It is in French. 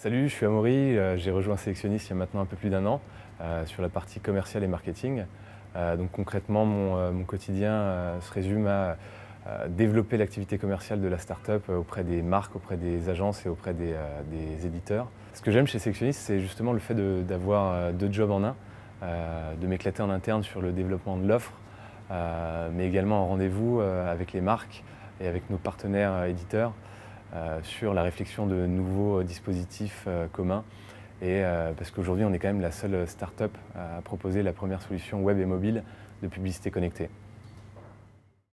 Salut, je suis Amaury, j'ai rejoint Sélectionniste il y a maintenant un peu plus d'un an sur la partie commerciale et marketing. Donc concrètement, mon quotidien se résume à développer l'activité commerciale de la start-up auprès des marques, auprès des agences et auprès des éditeurs. Ce que j'aime chez Sélectionniste, c'est justement le fait d'avoir deux jobs en un, de m'éclater en interne sur le développement de l'offre, mais également en rendez-vous avec les marques et avec nos partenaires éditeurs sur la réflexion de nouveaux dispositifs communs. Et parce qu'aujourd'hui, on est quand même la seule start-up à proposer la première solution web et mobile de publicité connectée.